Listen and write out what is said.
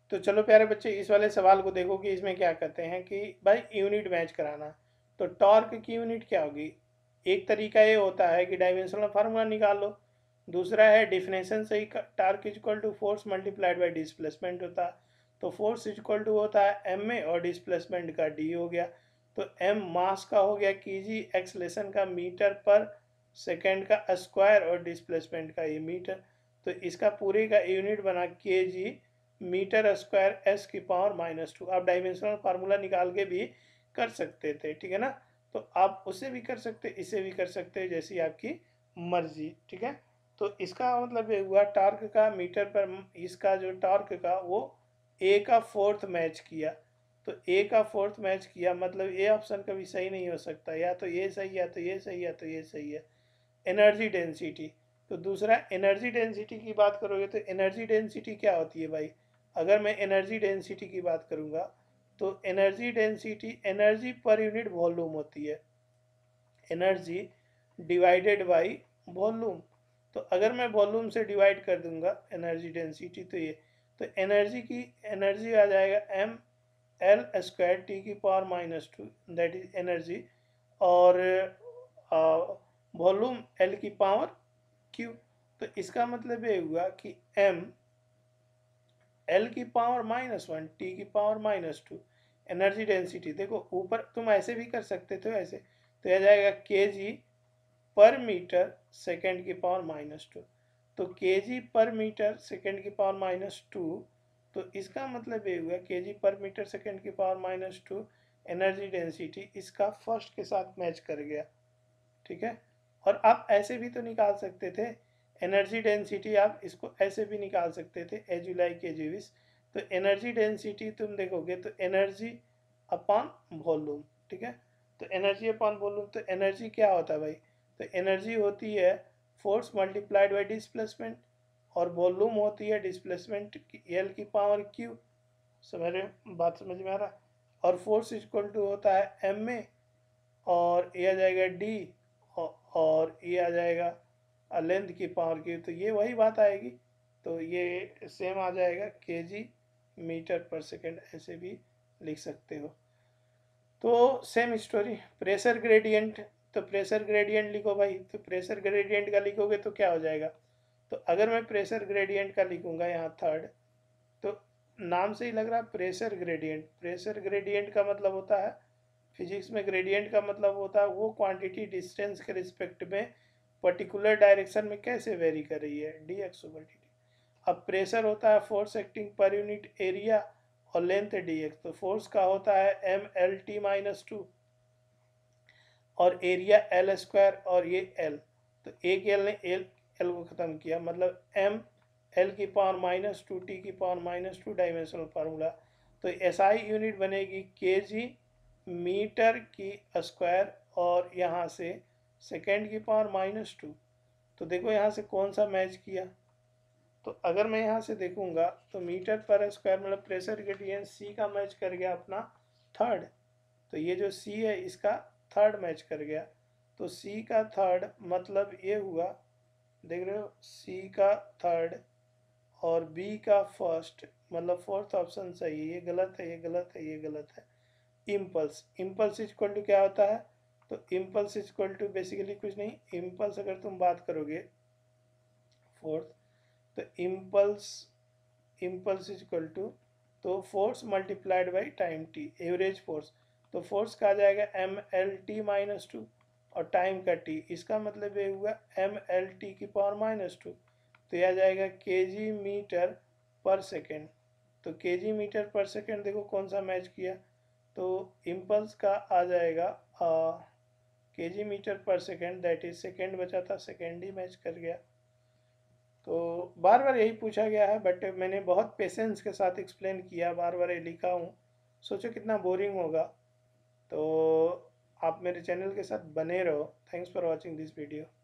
तो चलो प्यारे बच्चे, इस वाले सवाल को देखो कि इसमें क्या कहते हैं कि भाई यूनिट मैच कराना। तो टॉर्क की यूनिट क्या होगी? एक तरीका ये होता है कि डायमेंशनल फार्मूला निकाल लो। दूसरा है डिफिनेशन से ही torque is equal to force multiplied by displacement होता है। तो फोर्स इज इक्वल टू होता है एम में, और डिस्प्लेसमेंट का डी हो गया। तो एम मास का हो गया केजी, एक्सलेशन का मीटर पर सेकेंड का स्क्वायर, और डिस्प्लेसमेंट का ये मीटर। तो इसका पूरे का यूनिट बना केजी मीटर स्क्वायर एस की पावर -2। आप डायमेंशनल फार्मूला निकाल के भी कर सकते थे, ठीक है ना। तो आप उसे भी कर सकते, इसे भी कर सकते, जैसी आपकी मर्जी, ठीक है। तो इसका मतलब ये हुआ टार्क का मीटर पर, इसका जो टार्क का वो ए का फोर्थ मैच किया। तो ए का फोर्थ मैच किया मतलब ए ऑप्शन कभी सही नहीं हो सकता, या तो ये सही, या तो ये सही, या तो ये सही है। एनर्जी डेंसिटी, तो दूसरा एनर्जी डेंसिटी की बात करोगे तो एनर्जी डेंसिटी क्या होती है भाई? अगर मैं एनर्जी डेंसिटी की बात करूँगा तो energy density energy per unit volume होती है, एनर्जी डिवाइडेड बाई वॉल्यूम। तो अगर मैं वॉल्यूम से डिवाइड कर दूंगा एनर्जी डेंसिटी, तो ये, तो एनर्जी की एनर्जी आ जाएगा एम एल स्क्वायर टी की पावर -2, दैट इज एनर्जी। और वॉल्यूम एल की पावर क्यू। तो इसका मतलब ये हुआ कि एम एल की पावर -1 टी की पावर -2। एनर्जी डेंसिटी देखो, ऊपर तुम ऐसे भी कर सकते थे, ऐसे तो यह जाएगा के जी पर मीटर सेकेंड की पावर -2। तो के जी पर मीटर सेकेंड की पावर -2। तो इसका मतलब ये हुआ के जी पर मीटर सेकेंड की पावर -2 एनर्जी डेंसिटी इसका फर्स्ट के साथ मैच कर गया, ठीक है। और आप ऐसे भी तो निकाल सकते थे एनर्जी डेंसिटी, आप इसको ऐसे भी निकाल सकते थे as you like as you wish. तो एनर्जी डेंसिटी तुम देखोगे तो एनर्जी अपॉन वॉल्यूम, ठीक है। तो एनर्जी अपॉन वॉल्यूम, तो एनर्जी क्या होता है भाई? तो एनर्जी होती है फोर्स मल्टीप्लाइड बाई डिस्प्लेसमेंट, और वॉल्यूम होती है डिस्प्लेसमेंट एल की पावर क्यू। बात समझ में आ रहा? और फोर्स इक्वल टू होता है एम में, और ये आ जाएगा डी, और ये आ जाएगा लेंथ की पावर की। तो ये वही बात आएगी। तो ये सेम आ जाएगा केजी मीटर पर सेकेंड, ऐसे भी लिख सकते हो। तो सेम स्टोरी प्रेशर ग्रेडियंट। तो प्रेशर ग्रेडियंट लिखो भाई, तो प्रेशर ग्रेडियंट का लिखोगे तो क्या हो जाएगा? तो अगर मैं प्रेशर ग्रेडियंट का लिखूंगा यहाँ थर्ड, तो नाम से ही लग रहा है प्रेशर ग्रेडियंट। प्रेशर ग्रेडियंट का मतलब होता है, फिजिक्स में ग्रेडियंट का मतलब होता है वो क्वांटिटी डिस्टेंस के रिस्पेक्ट में पर्टिकुलर डायरेक्शन में कैसे वेरी कर रही है, D X over D T. अब प्रेशर होता है force acting per unit area, और लेंथ डी एक्स। तो फोर्स का होता है एम एल टी -2, और एरिया एल स्क्वायर, और ये एल। तो एक एल ने एल एल को ख़त्म किया, मतलब एम एल की पावर -2 टी की पावर -2 डायमेंशनल फार्मूला। तो एसआई यूनिट बनेगी के जी मीटर की स्क्वायर, और यहाँ से सेकेंड की पावर -2। तो देखो यहाँ से कौन सा मैच किया। तो अगर मैं यहाँ से देखूंगा तो मीटर पर स्क्वायर मतलब प्रेशर ग्रेडियंट सी का मैच कर गया अपना थर्ड। तो ये जो सी है इसका थर्ड मैच कर गया। तो सी का थर्ड मतलब ये हुआ, देख रहे हो, सी का थर्ड और बी का फर्स्ट, मतलब फोर्थ ऑप्शन सही है, ये गलत है, ये गलत है, ये गलत है। इम्पल्स, इम्पल्स इक्वल टू क्या होता है? तो इम्पल्स इक्वल टू बेसिकली कुछ नहीं, इम्पल्स अगर तुम बात करोगे फोर्थ, तो इम्पल्स, इम्पल्स इक्वल टू, तो force multiplied by time T, average force. तो फोर्स का आ जाएगा एम एल टी -2, और टाइम का टी, इसका मतलब ये हुआ एम एल टी की पावर -2। तो यह आ जाएगा के जी मीटर पर सेकेंड। तो के जी मीटर पर सेकेंड देखो कौन सा मैच किया। तो इम्पल्स का आ जाएगा के जी मीटर पर सेकेंड, दैट इज सेकेंड बचा था, सेकेंड ही मैच कर गया। तो बार बार यही पूछा गया है, बट मैंने बहुत पेशेंस के साथ एक्सप्लेन किया, बार बार ये लिखा हूँ, सोचो कितना बोरिंग होगा। तो आप मेरे चैनल के साथ बने रहो। Thanks for watching this video.